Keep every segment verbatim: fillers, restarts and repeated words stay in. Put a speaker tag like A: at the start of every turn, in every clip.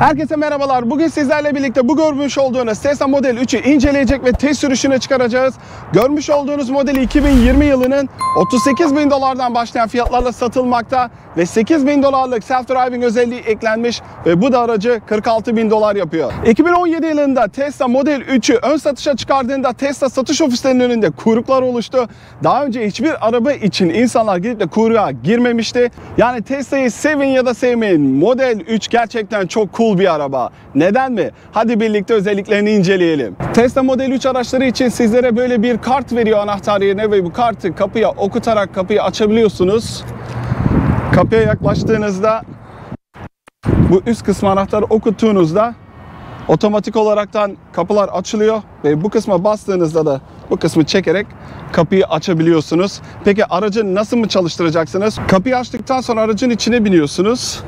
A: Herkese merhabalar. Bugün sizlerle birlikte bu görmüş olduğunuz Tesla Model üçü inceleyecek ve test sürüşüne çıkaracağız. Görmüş olduğunuz modeli iki bin yirmi yılının otuz sekiz bin dolardan başlayan fiyatlarla satılmakta ve sekiz bin dolarlık self-driving özelliği eklenmiş ve bu da aracı kırk altı bin dolar yapıyor. iki bin on yedi yılında Tesla Model üçü ön satışa çıkardığında Tesla satış ofislerinin önünde kuyruklar oluştu. Daha önce hiçbir araba için insanlar gidip de kuyruğa girmemişti. Yani Tesla'yı sevin ya da sevmeyin, Model üç gerçekten çok cool bir araba. Neden mi? Hadi birlikte özelliklerini inceleyelim. Tesla Model üç araçları için sizlere böyle bir kart veriyor anahtar yerine ve bu kartı kapıya okutarak kapıyı açabiliyorsunuz. Kapıya yaklaştığınızda bu üst kısmı anahtarı okuttuğunuzda otomatik olaraktan kapılar açılıyor ve bu kısma bastığınızda da bu kısmı çekerek kapıyı açabiliyorsunuz. Peki aracı nasıl mı çalıştıracaksınız? Kapıyı açtıktan sonra aracın içine biniyorsunuz.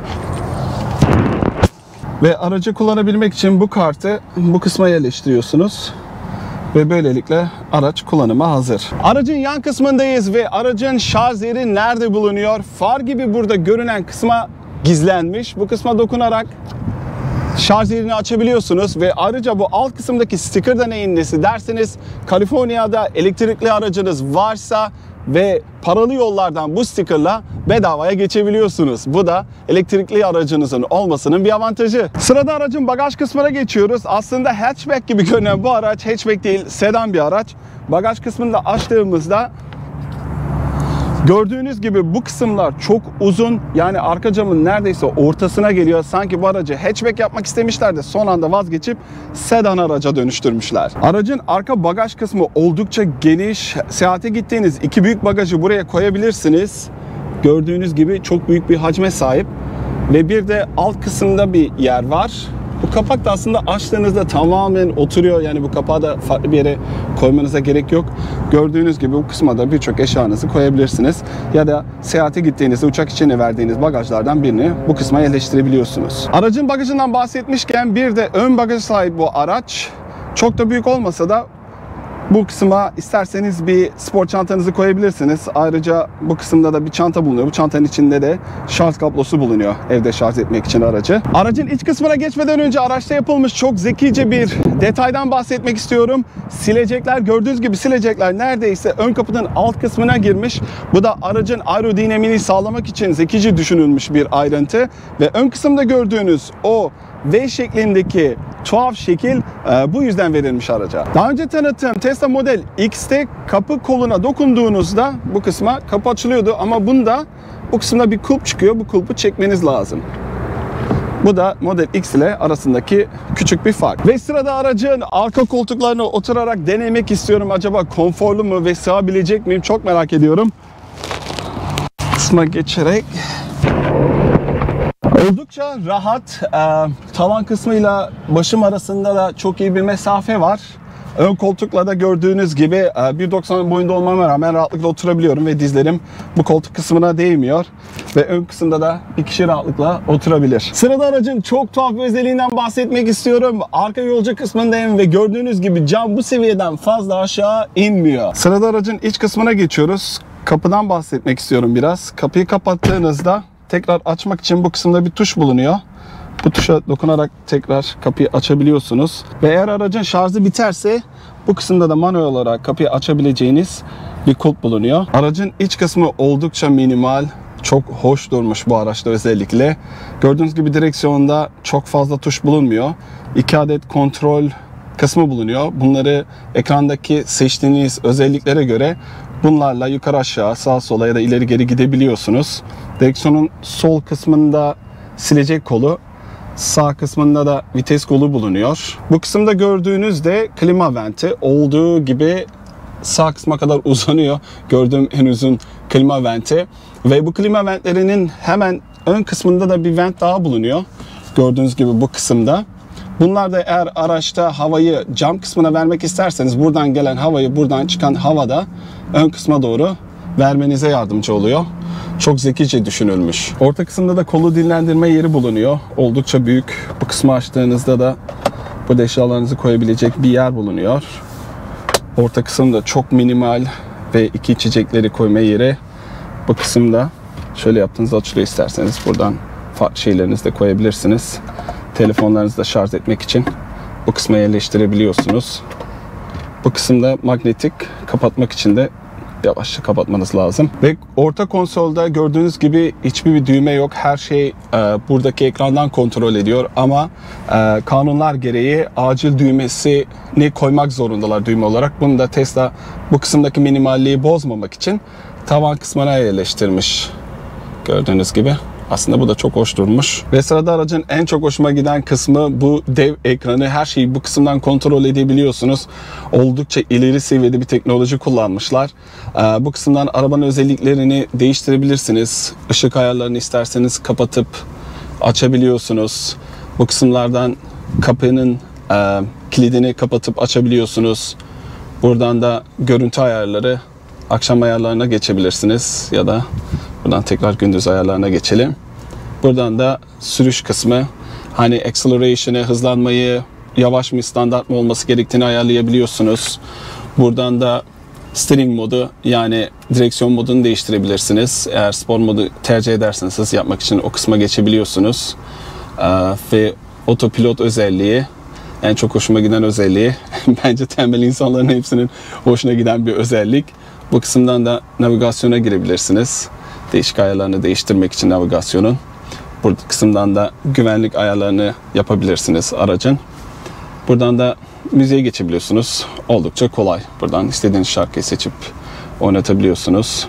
A: Ve aracı kullanabilmek için bu kartı bu kısma yerleştiriyorsunuz. Ve böylelikle araç kullanıma hazır. Aracın yan kısmındayız ve aracın şarj yeri nerede bulunuyor? Far gibi burada görünen kısma gizlenmiş. Bu kısma dokunarak şarj yerini açabiliyorsunuz ve ayrıca bu alt kısımdaki sticker'da neyin nesi derseniz, Kaliforniya'da elektrikli aracınız varsa ve paralı yollardan bu sticker'la bedavaya geçebiliyorsunuz. Bu da elektrikli aracınızın olmasının bir avantajı. Sırada aracın bagaj kısmına geçiyoruz. Aslında hatchback gibi görünen bu araç hatchback değil, sedan bir araç. Bagaj kısmını da açtığımızda gördüğünüz gibi bu kısımlar çok uzun, yani arka camın neredeyse ortasına geliyor. Sanki bu aracı hatchback yapmak istemişler de son anda vazgeçip sedan araca dönüştürmüşler. Aracın arka bagaj kısmı oldukça geniş. Seyahate gittiğiniz iki büyük bagajı buraya koyabilirsiniz. Gördüğünüz gibi çok büyük bir hacme sahip ve bir de alt kısımda bir yer var. Bu kapak da aslında açtığınızda tamamen oturuyor. Yani bu kapağı da farklı bir yere koymanıza gerek yok. Gördüğünüz gibi bu kısma da birçok eşyanızı koyabilirsiniz. Ya da seyahate gittiğinizde uçak içine verdiğiniz bagajlardan birini bu kısma yerleştirebiliyorsunuz. Aracın bagajından bahsetmişken bir de ön bagaj sahip bu araç. Çok da büyük olmasa da bu kısma isterseniz bir spor çantanızı koyabilirsiniz. Ayrıca bu kısımda da bir çanta bulunuyor. Bu çantanın içinde de şarj kablosu bulunuyor evde şarj etmek için aracı. Aracın iç kısmına geçmeden önce araçta yapılmış çok zekice bir detaydan bahsetmek istiyorum. Silecekler, gördüğünüz gibi silecekler neredeyse ön kapının alt kısmına girmiş. Bu da aracın aerodinamiğini sağlamak için zekice düşünülmüş bir ayrıntı. Ve ön kısımda gördüğünüz o V şeklindeki tuhaf şekil e, bu yüzden verilmiş araca. Daha önce tanıttığım Tesla Model X'te kapı koluna dokunduğunuzda bu kısma kapı açılıyordu ama bunda bu kısımda bir kulp çıkıyor. Bu kulpu çekmeniz lazım. Bu da Model X ile arasındaki küçük bir fark. Ve sırada aracın arka koltuklarına oturarak denemek istiyorum. Acaba konforlu mu ve sığabilecek miyim? Çok merak ediyorum. Kısma geçerek oldukça rahat. E, tavan kısmıyla başım arasında da çok iyi bir mesafe var. Ön koltukla da gördüğünüz gibi e, bir doksan boyunda olmama rağmen rahatlıkla oturabiliyorum ve dizlerim bu koltuk kısmına değmiyor. Ve ön kısımda da bir kişi rahatlıkla oturabilir. Sırada aracın çok tuhaf bir özelliğinden bahsetmek istiyorum. Arka yolcu kısmındayım ve gördüğünüz gibi cam bu seviyeden fazla aşağı inmiyor. Sırada aracın iç kısmına geçiyoruz. Kapıdan bahsetmek istiyorum biraz. Kapıyı kapattığınızda tekrar açmak için bu kısımda bir tuş bulunuyor. Bu tuşa dokunarak tekrar kapıyı açabiliyorsunuz. Ve eğer aracın şarjı biterse bu kısımda da manuel olarak kapıyı açabileceğiniz bir kulp bulunuyor. Aracın iç kısmı oldukça minimal. Çok hoş durmuş bu araçta özellikle. Gördüğünüz gibi direksiyonda çok fazla tuş bulunmuyor. İki adet kontrol kısmı bulunuyor. Bunları ekrandaki seçtiğiniz özelliklere göre bunlarla yukarı aşağı, sağa sola ya da ileri geri gidebiliyorsunuz. Direksiyonun sol kısmında silecek kolu, sağ kısmında da vites kolu bulunuyor. Bu kısımda gördüğünüz de klima venti. Olduğu gibi sağ kısma kadar uzanıyor. Gördüğüm en uzun klima venti. Ve bu klima ventlerinin hemen ön kısmında da bir vent daha bulunuyor. Gördüğünüz gibi bu kısımda. Bunlar da eğer araçta havayı cam kısmına vermek isterseniz buradan gelen havayı buradan çıkan havada ön kısma doğru vermenize yardımcı oluyor. Çok zekice düşünülmüş. Orta kısımda da kolu dinlendirme yeri bulunuyor. Oldukça büyük. Bu kısmı açtığınızda da bu eşyalarınızı koyabilecek bir yer bulunuyor. Orta kısımda çok minimal ve iki içecekleri koyma yeri. Bu kısımda şöyle yaptığınızda açılıyor, isterseniz buradan farklı şeylerinizi de koyabilirsiniz. telefonlarınızı da şarj etmek için bu kısma yerleştirebiliyorsunuz. Bu kısımda magnetik, kapatmak için de yavaşça kapatmanız lazım. Ve orta konsolda gördüğünüz gibi hiçbir bir düğme yok. Her şey e, buradaki ekrandan kontrol ediyor ama e, kanunlar gereği acil düğmesini koymak zorundalar düğme olarak. Bunu da Tesla bu kısımdaki minimalliği bozmamak için tavan kısmına yerleştirmiş. Gördüğünüz gibi. Aslında bu da çok hoş durmuş. Ve sırada aracın en çok hoşuma giden kısmı bu dev ekranı. Her şeyi bu kısımdan kontrol edebiliyorsunuz. Oldukça ileri seviyede bir teknoloji kullanmışlar. Bu kısımdan arabanın özelliklerini değiştirebilirsiniz. Işık ayarlarını isterseniz kapatıp açabiliyorsunuz. Bu kısımlardan kapının kilidini kapatıp açabiliyorsunuz. Buradan da görüntü ayarları, akşam ayarlarına geçebilirsiniz ya da buradan tekrar gündüz ayarlarına geçelim. Buradan da sürüş kısmı, hani acceleration'ı, hızlanmayı, yavaş mı standart mı olması gerektiğini ayarlayabiliyorsunuz. Buradan da steering modu, yani direksiyon modunu değiştirebilirsiniz. Eğer spor modu tercih ederseniz hız yapmak için o kısma geçebiliyorsunuz. Ee, ve otopilot özelliği en çok hoşuma giden özelliği. Bence tembel insanların hepsinin hoşuna giden bir özellik. Bu kısımdan da navigasyona girebilirsiniz. Değişik ayarlarını değiştirmek için navigasyonun. Bu kısımdan da güvenlik ayarlarını yapabilirsiniz aracın. Buradan da müziğe geçebiliyorsunuz. Oldukça kolay. Buradan istediğiniz şarkıyı seçip oynatabiliyorsunuz.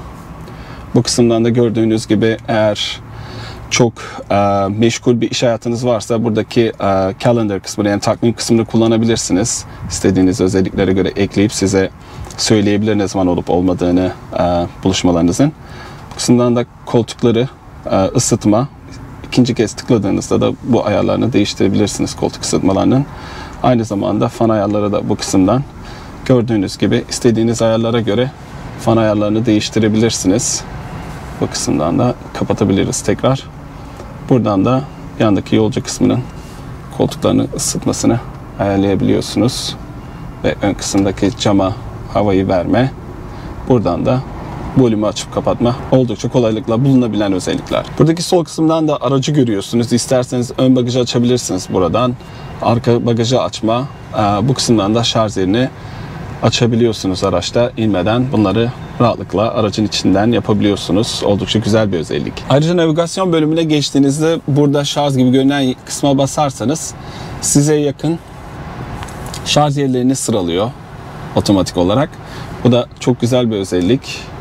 A: Bu kısımdan da gördüğünüz gibi eğer çok e, meşgul bir iş hayatınız varsa buradaki e, calendar kısmını, yani takvim kısmını kullanabilirsiniz. İstediğiniz özelliklere göre ekleyip size söyleyebilir ne zaman olup olmadığını e, buluşmalarınızın. Bu kısımdan da koltukları e, ısıtma. İkinci kez tıkladığınızda da bu ayarlarını değiştirebilirsiniz, koltuk ısıtmalarının. Aynı zamanda fan ayarları da bu kısımdan. Gördüğünüz gibi istediğiniz ayarlara göre fan ayarlarını değiştirebilirsiniz. Bu kısımdan da kapatabiliriz tekrar. Buradan da yandaki yolcu kısmının koltuklarını ısıtmasını ayarlayabiliyorsunuz. Ve ön kısımdaki cama havayı verme. Buradan da volümü açıp kapatma oldukça kolaylıkla bulunabilen özellikler. Buradaki sol kısımdan da aracı görüyorsunuz. İsterseniz ön bagajı açabilirsiniz buradan. Arka bagajı açma. Bu kısımdan da şarj yerini açabiliyorsunuz araçta inmeden. Bunları rahatlıkla aracın içinden yapabiliyorsunuz. Oldukça güzel bir özellik. Ayrıca navigasyon bölümüne geçtiğinizde burada şarj gibi görünen kısma basarsanız size yakın şarj yerlerini sıralıyor otomatik olarak. Bu da çok güzel bir özellik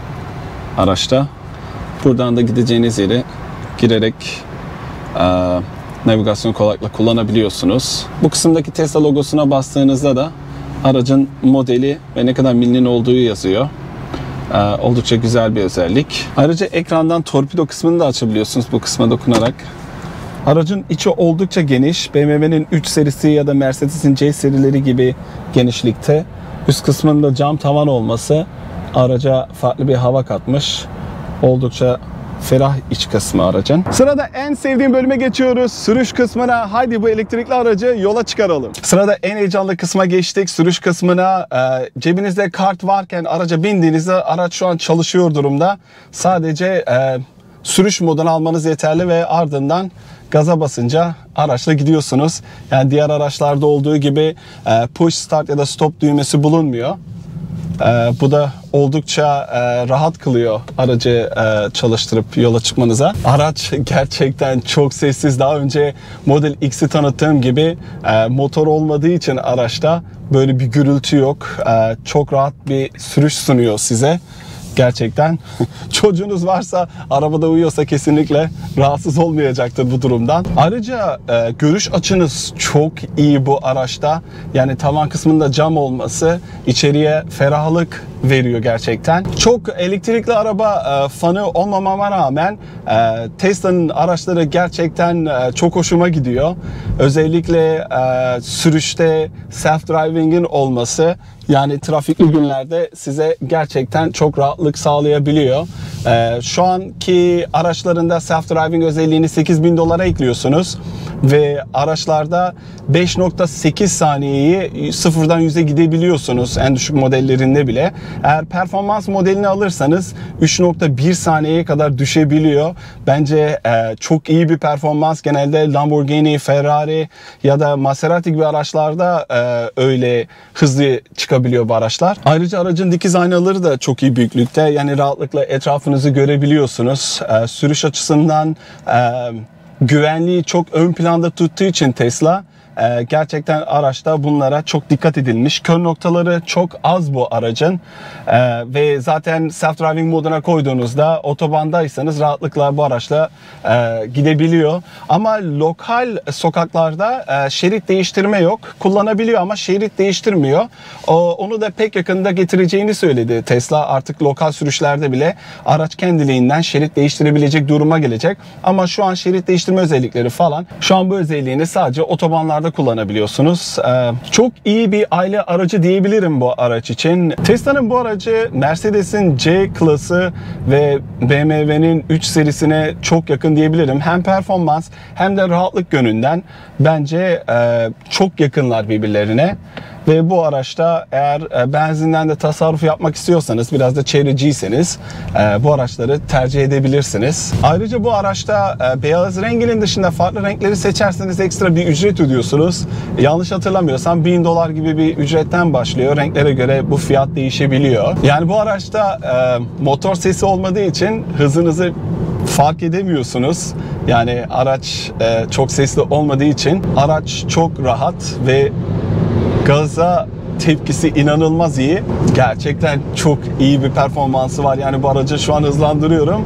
A: araçta. Buradan da gideceğiniz yere girerek e, navigasyon kolaylıkla kullanabiliyorsunuz. Bu kısımdaki Tesla logosuna bastığınızda da aracın modeli ve ne kadar milinin olduğu yazıyor. Ee, oldukça güzel bir özellik. Ayrıca ekrandan torpido kısmını da açabiliyorsunuz bu kısma dokunarak. Aracın içi oldukça geniş. B M W'nin üç serisi ya da Mercedes'in C serileri gibi genişlikte. Üst kısmında cam tavan olması araca farklı bir hava katmış. Oldukça ferah iç kısmı aracın. Sırada en sevdiğim bölüme geçiyoruz. Sürüş kısmına. Haydi bu elektrikli aracı yola çıkaralım. Sırada en heyecanlı kısma geçtik. Sürüş kısmına. E, cebinizde kart varken araca bindiğinizde araç şu an çalışıyor durumda. Sadece e, sürüş modunu almanız yeterli ve ardından gaza basınca araçla gidiyorsunuz. Yani diğer araçlarda olduğu gibi e, push start ya da stop düğmesi bulunmuyor. Ee, bu da oldukça e, rahat kılıyor aracı e, çalıştırıp yola çıkmanıza. Araç gerçekten çok sessiz. Daha önce Model X'i tanıttığım gibi e, motor olmadığı için araçta böyle bir gürültü yok. E, çok rahat bir sürüş sunuyor size. Gerçekten çocuğunuz varsa, arabada uyuyorsa kesinlikle rahatsız olmayacaktır bu durumdan. Ayrıca e, görüş açınız çok iyi bu araçta. Yani tavan kısmında cam olması içeriye ferahlık veriyor gerçekten. Çok elektrikli araba e, fanı olmamama rağmen e, Tesla'nın araçları gerçekten e, çok hoşuma gidiyor. Özellikle e, sürüşte self-driving'in olması, yani trafikli günlerde size gerçekten çok rahatlık sağlayabiliyor. Ee, şu anki araçlarında self-driving özelliğini sekiz bin dolara ekliyorsunuz ve araçlarda beş nokta sekiz saniyeyi sıfırdan yüze gidebiliyorsunuz en düşük modellerinde bile. Eğer performans modelini alırsanız üç nokta bir saniyeye kadar düşebiliyor. Bence e, çok iyi bir performans. Genelde Lamborghini, Ferrari ya da Maserati gibi araçlarda e, öyle hızlı çıkabiliyor bu araçlar. Ayrıca aracın dikiz aynaları da çok iyi büyüklükte. Yani rahatlıkla etrafınızı görebiliyorsunuz. E, sürüş açısından e, güvenliği çok ön planda tuttuğu için Tesla Ee, gerçekten araçta bunlara çok dikkat edilmiş. Kör noktaları çok az bu aracın ee, ve zaten self-driving moduna koyduğunuzda otobandaysanız rahatlıkla bu araçla e, gidebiliyor. Ama lokal sokaklarda e, şerit değiştirme yok. Kullanabiliyor ama şerit değiştirmiyor. O, onu da pek yakında getireceğini söyledi Tesla. Artık lokal sürüşlerde bile araç kendiliğinden şerit değiştirebilecek duruma gelecek. Ama şu an şerit değiştirme özellikleri falan, şu an bu özelliğini sadece otobanlarda kullanabiliyorsunuz. Ee, çok iyi bir aile aracı diyebilirim bu araç için. Tesla'nın bu aracı Mercedes'in C klası ve B M W'nin üç serisine çok yakın diyebilirim. Hem performans hem de rahatlık yönünden bence e, çok yakınlar birbirlerine. Ve bu araçta eğer benzinden de tasarruf yapmak istiyorsanız, biraz da çevreciyseniz bu araçları tercih edebilirsiniz. Ayrıca bu araçta beyaz renginin dışında farklı renkleri seçerseniz ekstra bir ücret ödüyorsunuz. Yanlış hatırlamıyorsam bin dolar gibi bir ücretten başlıyor. Renklere göre bu fiyat değişebiliyor. Yani bu araçta motor sesi olmadığı için hızınızı fark edemiyorsunuz. Yani araç çok sesli olmadığı için araç çok rahat ve gaza tepkisi inanılmaz iyi. Gerçekten çok iyi bir performansı var. Yani bu aracı şu an hızlandırıyorum.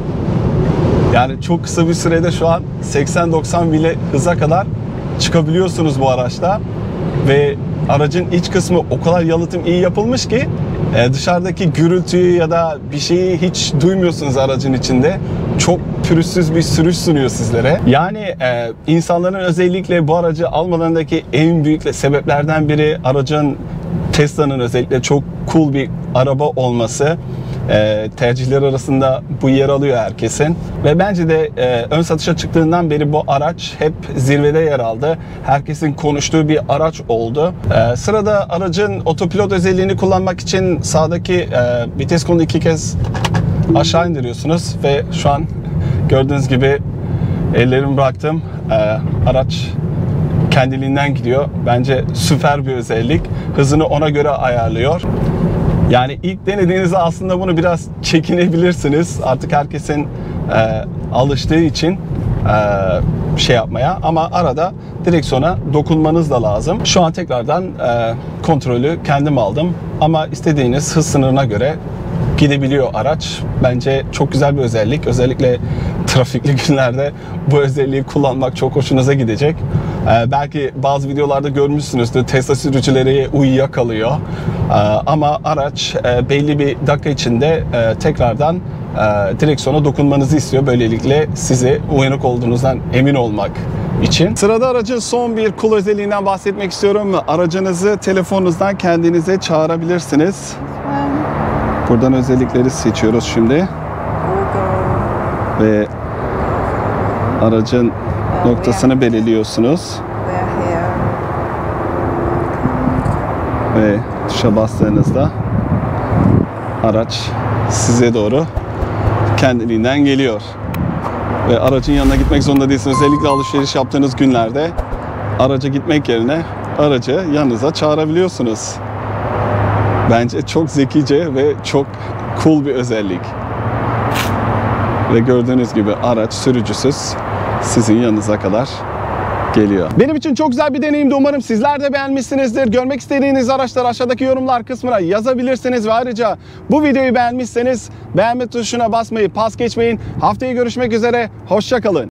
A: Yani çok kısa bir sürede şu an seksen doksan bile hıza kadar çıkabiliyorsunuz bu araçta. Ve aracın iç kısmı o kadar yalıtım iyi yapılmış ki dışarıdaki gürültüyü ya da bir şeyi hiç duymuyorsunuz aracın içinde. Çok pürüzsüz bir sürüş sunuyor sizlere. Yani e, insanların özellikle bu aracı almalarındaki en büyük sebeplerden biri aracın, Tesla'nın özellikle çok cool bir araba olması. E, tercihler arasında bu yer alıyor herkesin. Ve bence de e, ön satışa çıktığından beri bu araç hep zirvede yer aldı. Herkesin konuştuğu bir araç oldu. E, sırada aracın otopilot özelliğini kullanmak için sağdaki e, vites kolunu iki kez aşağı indiriyorsunuz ve şu an gördüğünüz gibi ellerimi bıraktım. Ee, araç kendiliğinden gidiyor. Bence süper bir özellik. Hızını ona göre ayarlıyor. Yani ilk denediğinizde aslında bunu biraz çekinebilirsiniz. Artık herkesin e, alıştığı için e, şey yapmaya, ama arada direksiyona dokunmanız da lazım. Şu an tekrardan e, kontrolü kendim aldım ama istediğiniz hız sınırına göre gidebiliyor araç. Bence çok güzel bir özellik. Özellikle trafikli günlerde bu özelliği kullanmak çok hoşunuza gidecek. Ee, belki bazı videolarda görmüşsünüzdür. Tesla sürücüleri uyuyakalıyor. Ee, ama araç e, belli bir dakika içinde e, tekrardan e, direksiyona dokunmanızı istiyor. Böylelikle size uyanık olduğunuzdan emin olmak için. Sırada aracın son bir cool özelliğinden bahsetmek istiyorum. Aracınızı telefonunuzdan kendinize çağırabilirsiniz. Buradan özellikleri seçiyoruz şimdi. Ve aracın noktasını belirliyorsunuz. Ve tuşa bastığınızda araç size doğru kendiliğinden geliyor. Ve aracın yanına gitmek zorunda değilsiniz. Özellikle alışveriş yaptığınız günlerde araca gitmek yerine aracı yanınıza çağırabiliyorsunuz. Bence çok zekice ve çok cool bir özellik. Ve gördüğünüz gibi araç sürücüsüz sizin yanınıza kadar geliyor. Benim için çok güzel bir deneyimdi. Umarım sizler de beğenmişsinizdir. Görmek istediğiniz araçları aşağıdaki yorumlar kısmına yazabilirsiniz ve ayrıca bu videoyu beğenmişseniz beğenme tuşuna basmayı pas geçmeyin. Haftaya görüşmek üzere. Hoşça kalın.